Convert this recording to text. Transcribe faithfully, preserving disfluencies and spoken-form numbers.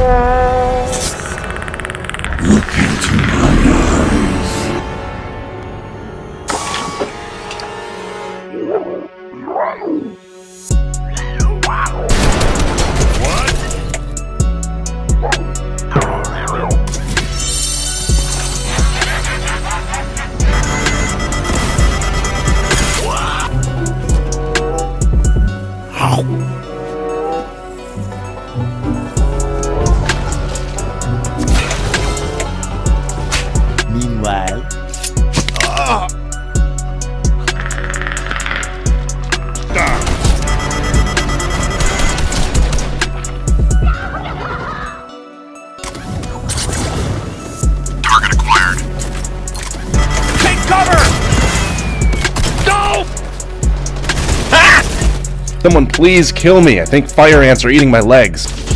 Look into my eyes. Meanwhile, Ah. Target acquired. Take cover! No! Someone please kill me. I think fire ants are eating my legs.